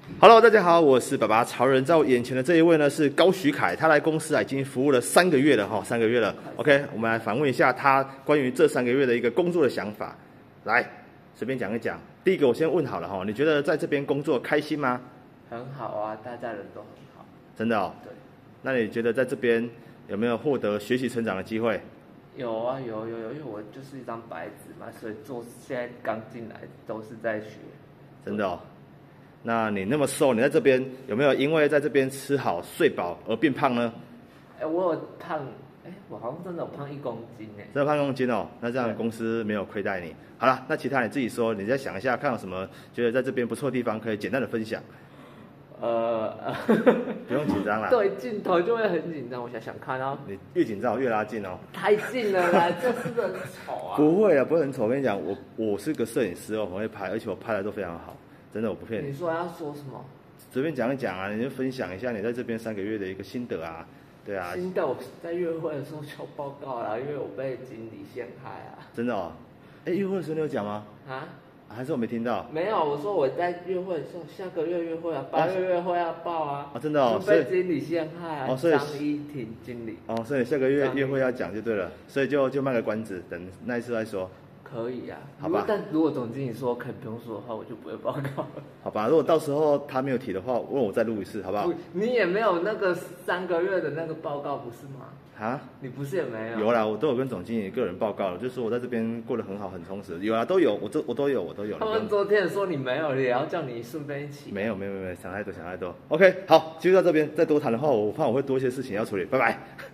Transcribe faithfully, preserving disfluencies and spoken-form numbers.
Hello， 大家好，我是爸爸潮人。在我眼前的这一位呢是高许凯，他来公司啊已经服务了三个月了哈，三个月了。OK， 我们来访问一下他关于这三个月的一个工作的想法。来，随便讲一讲。第一个我先问好了哈，你觉得在这边工作开心吗？ 很好啊，大家人都很好。 真的哦。 对。 那你觉得在这边有没有获得学习成长的机会？ 有啊，有有有，因为我就是一张白纸嘛，所以做现在刚进来都是在学。 真的哦。那你那么瘦，你在这边有没有因为在这边吃好睡饱而变胖呢？ 哎，我有胖，哎，我好像真的有胖一公斤哎。 真的胖一公斤哦，那这样公司没有亏待你。好了，那其他你自己说，你再想一下，看有什么觉得在这边不错的地方，可以简单的分享。 呃， 不用紧张啦。 对镜头就会很紧张，我想想看哦。 你越紧张我越拉近哦。 太近了啦，这是不是很丑啊？ 不会啊，不会很丑。我跟你讲，我我是个摄影师哦，我会拍，而且我拍的都非常好。真的，我不骗你。 你说要说什么？ 随便讲一讲啊，你就分享一下你在这边三个月的一个心得啊，对啊。 心得我在约会的时候就报告啦，因为我被经理陷害啊。 真的哦？哎，约会的时候你有讲吗？ 啊？ 还是我没听到？ 没有，我说我在约会的时候，下个月约会啊，八月约会要报啊。 啊，真的哦。 被经理陷害啊。 哦，所以张依婷经理。 哦，所以下个月约会要讲就对了，所以就就卖个关子，等那一次再说。 可以啊， 好吧。 但如果总经理说可以不用说的话，我就不会报告了。 好吧，如果到时候他没有提的话，问我再录一次，好不好？ 你也没有那个三个月的那个报告，不是吗？ 啊？ 你不是也没有？ 有啦，我都有跟总经理个人报告了，就说我在这边过得很好，很充实。有啦，都有，我都我都有，我都有。 他们昨天说你没有，也要叫你顺便一起。 没有，没有，没有，想太多，想太多。OK， 好，继续到这边，再多谈的话，我怕我会多一些事情要处理。拜拜。